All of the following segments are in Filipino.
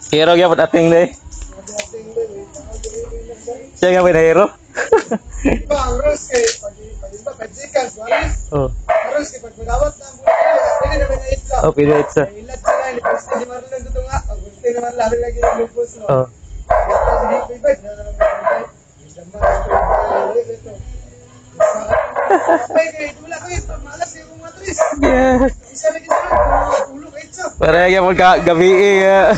Hero gyapon ating deh. Siya nga hero. Harus kayak pagi bajikan Suarez. Oh. Harus kayak pagdawat na ini naman na itsa. Oh, pila itsa. Ilat sila ni post ni Marlon dito nga. Gusto naman lalo lagi ng lupus no. Oh. Sige, bye-bye. Bye kay wala ko ito malas yung matris. Yeah. Isa lagi sa ulo kay itsa. Para gyapon ka gabi ya.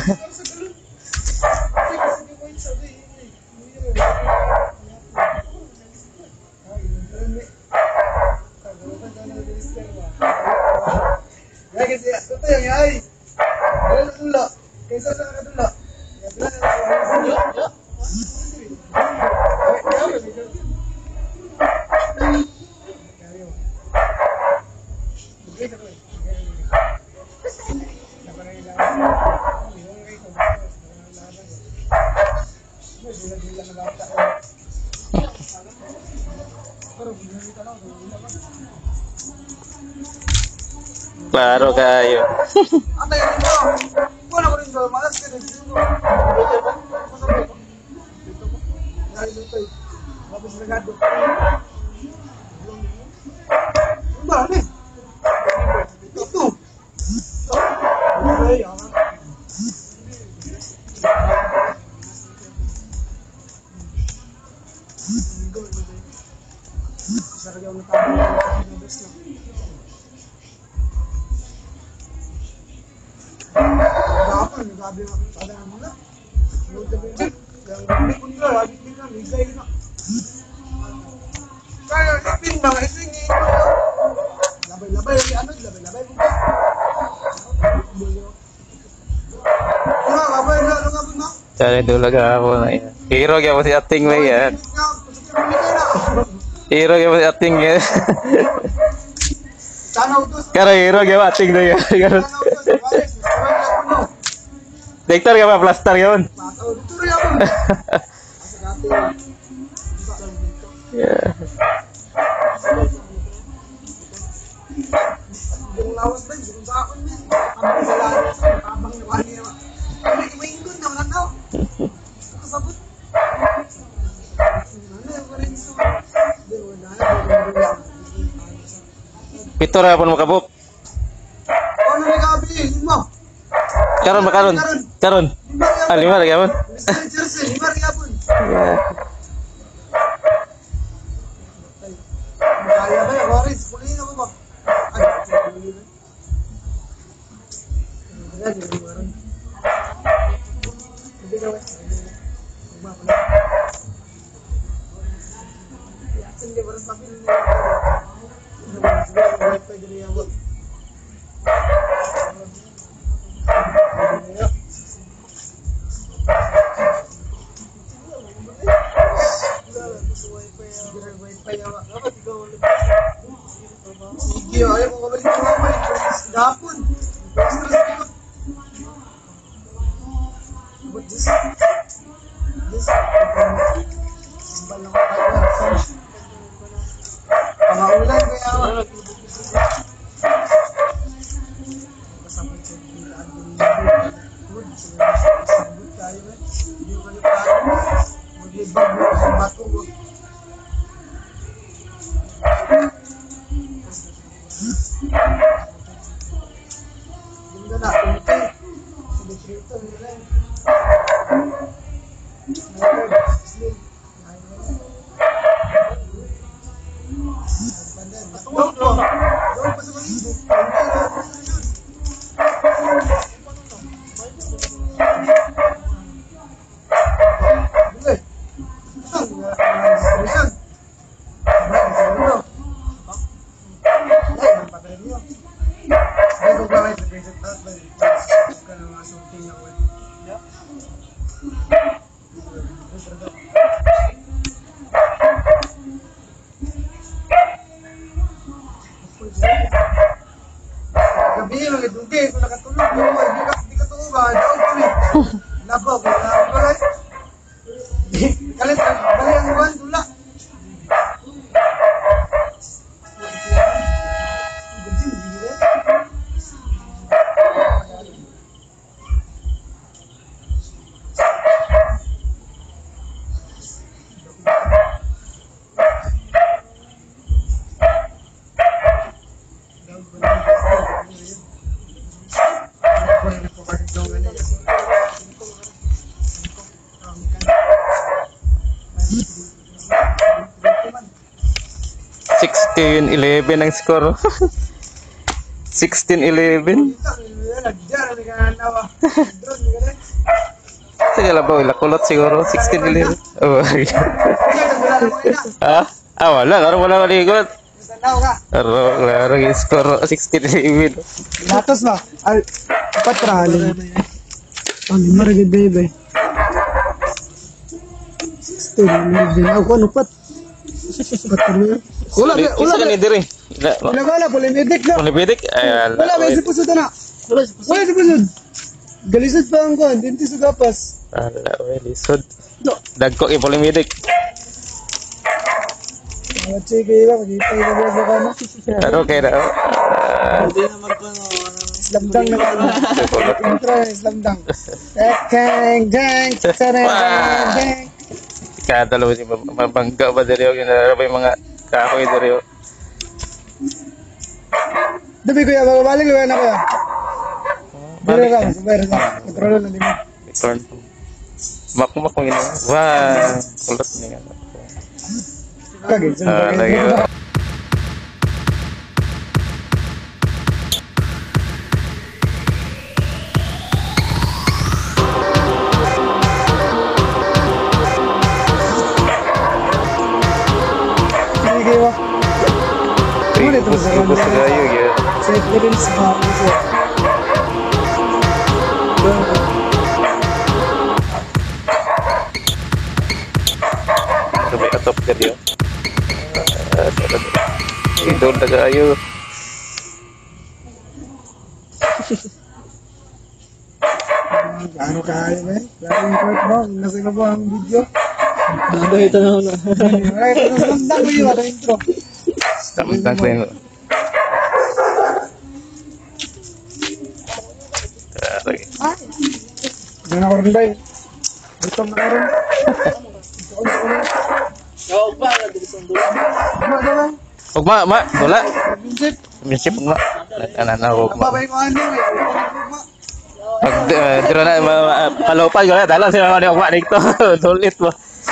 Claro kayo. Anda yang itu, gua nak beri jual malas ke di situ. Ya itu tuh, habis regado. Mbak nih, itu. Cari dulu ako na yan. Hero gyapon si ating we ya. Hero gyapon si ating ya. Karo hero gyapon ating na ya. Dektor gyapon plaster gyapon. Yeah. Pitor ya pun makabuk. Karon makaron. Karon. Ah, 5 lagi apun. Sige, ayaw ko kabalik ko naman. Gapon. But this pangaulan kaya gabi lang dugi ko nakatulog mo di ka tulog ba daw ko ni labo ko na kalit bali ang buwan dula 16-11 ang score. 16-11. Sige lang ba, kulot siguro. 16-11. Oh, ah? Wala. Wala maligot. Laro yung score 16-11. Latos ba? Ay, 4 alin. Oh, 5 rin baby. 16, ako ano pat? Wala ni diri. wala, polymedic na. Polymedic. Wala, may sipusod na. Wala sipusod. Galisod pa ang kuhan, dintis sa gapas. Wala, lisod. Dagko yung polymedic. Mga chike ba, magkita yung mga sa kano. Ano kayo na? Hindi naman ko Islamdang na kano. Intro yung islamdang. Keng, jeng, tsareng, jeng. Kadalo si mabangga ba diri yung narabay mga kahoy diri. Dabi kuya, babalik kuya na kuya. Biro lang, kontrolo na din mo. Return. Makumak mo yun. Wah, kulot niya. Lagi, Lagi. Sige ba? Bus gayo ya. Safe ko rin sa mga Sabi atop ka diyo. Idol na gayo. Ano kaya ba? Lagi yung part mo, nasa na ba ang video? Ano ito na una. Wala ito na sandang mo yun, intro. Samtang ko yung... Ganun ako rin ba yun? Gutom na ka rin. Oo ba? Nabilis ang dulo. Ano? Huwag ma, wala. Vincent, Misip ma. Ano, huwag ma. babay ko ano eh. Pag dito na, palupad ko na. Dalang sila mga huwag ma dito. Tulit mo.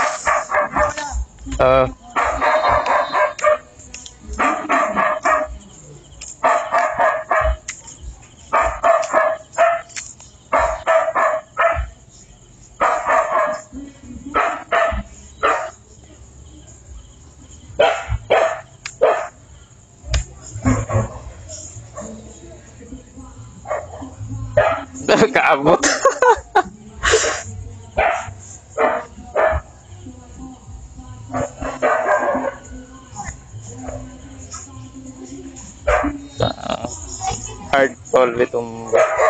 Kaabot. Hard fall itong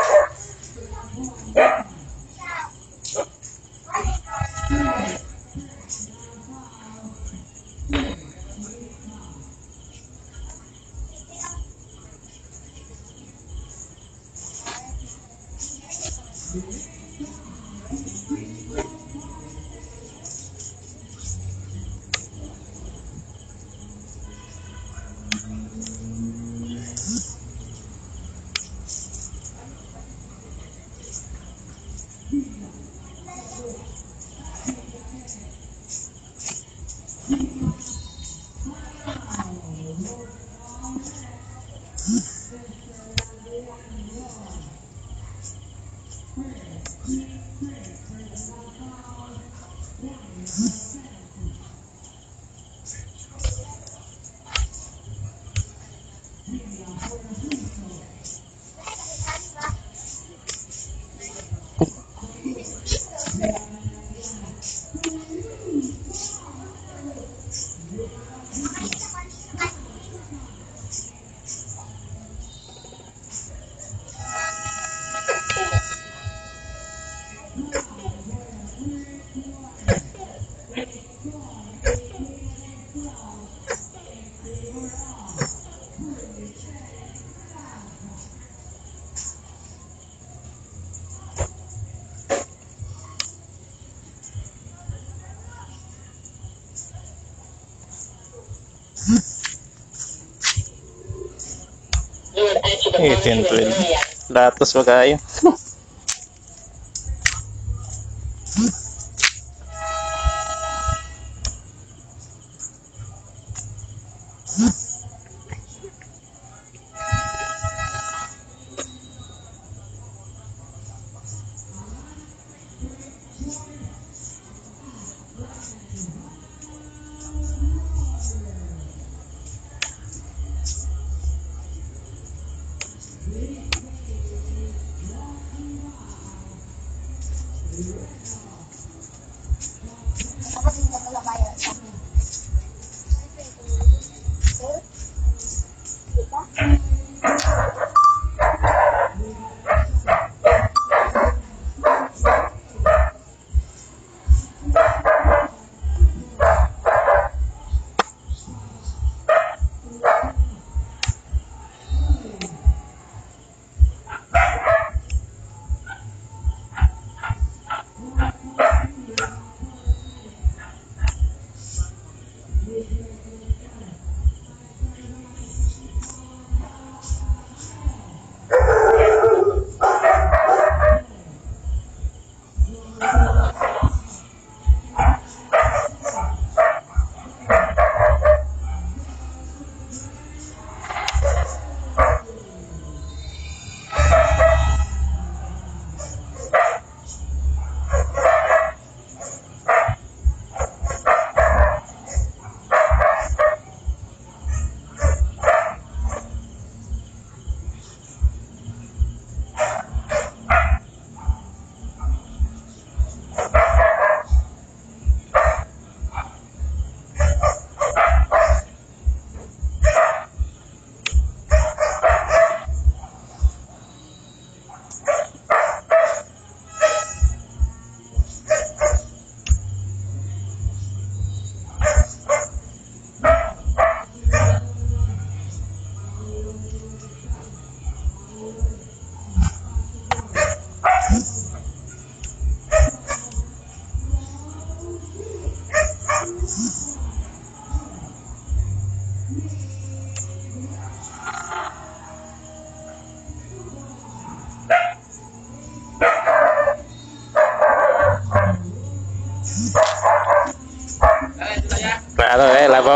Tintuin. Datos ba kayo?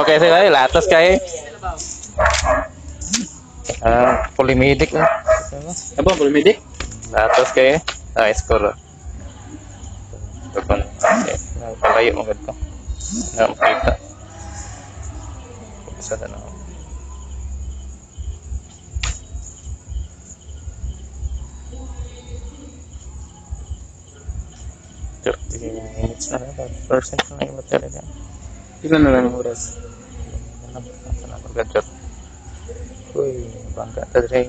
kayo sila, latas kayo. Polymedic na. Apa, boleh medik? Latas kayo. Score. Kapag, palayo mo ganito. Nakakita. Isa na ako. Minutes na lang, percent na yung material yan. Ilan na lang ang oras? Gadget. Uy, bangga ta dre.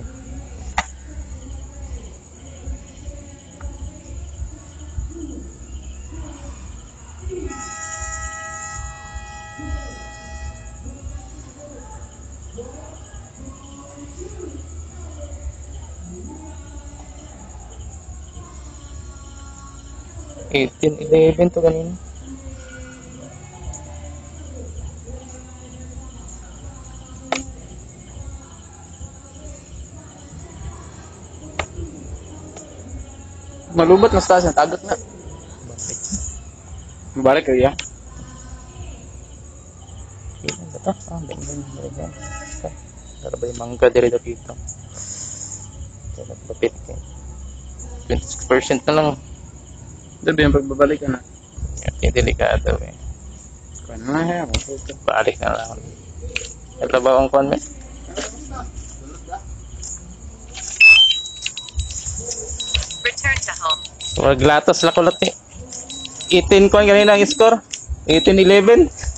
Eighteen, 11 to kanina. Malubat na sa taas, tagat na. Balik kayo ya? Ilan ba ito? Dami. Para ba yung mangga dito dito? Kaya lapit eh. 26% na lang. Dabi yung pagbabalik ka na. Yung delikado eh. Kaya na ya, Balik na lang. Ito ba ang kwan eh? Return to home. Maglatas lang kulat eh. 18 kwan kanina ang score. 18-11.